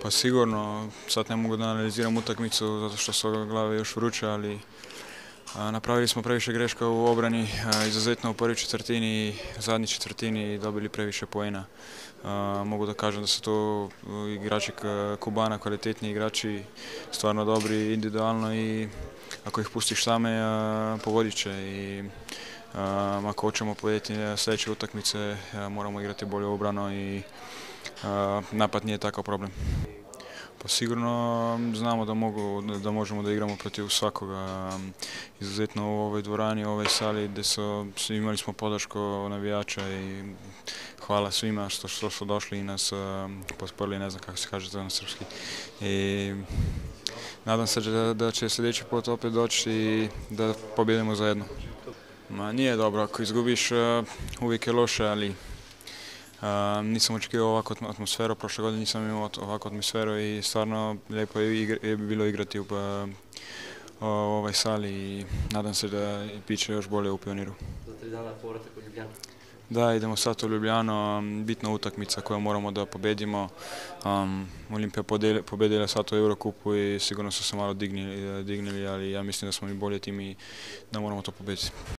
Pa sigurno, sad ne mogu da analiziram utakmicu zato što su glave još vruće, ali napravili smo previše greška u obrani, izuzetno u prvoj četvrtini i zadnjoj četvrtini dobili previše poena. Mogu da kažem da su to igrači Kubana, kvalitetni igrači, stvarno dobri individualno i ako ih pustiš same pogodit će. Ako hoćemo pobijediti sljedeće utakmice moramo igrati bolje obrano i napad nije takav problem. Pa sigurno znamo da možemo da igramo protiv svakoga, izuzetno u ovoj dvorani, u ovoj sali gdje imali smo podršku navijača i hvala svima što su došli i nas posporili, ne znam kako se kaže to na srpski. I nadam se da će sljedeći put opet doći i da pobjedimo zajedno. Nije dobro, ako izgubiš uvijek je loše, ali nisam očekivao ovakvu atmosferu, prošle godine nisam imao ovakvu atmosferu i stvarno lijepo je bilo igrati u ovoj sali i nadam se da bit će još bolje u Pioniru. Za 3 dana povratak u Ljubljanu. Da, idemo sad u Ljubljanu, bitna utakmica koju moramo da pobedimo. Olimpija pobedila sad u Eurokupu i sigurno su se malo dignili, ali ja mislim da smo mi bolji tim i da moramo to pobediti.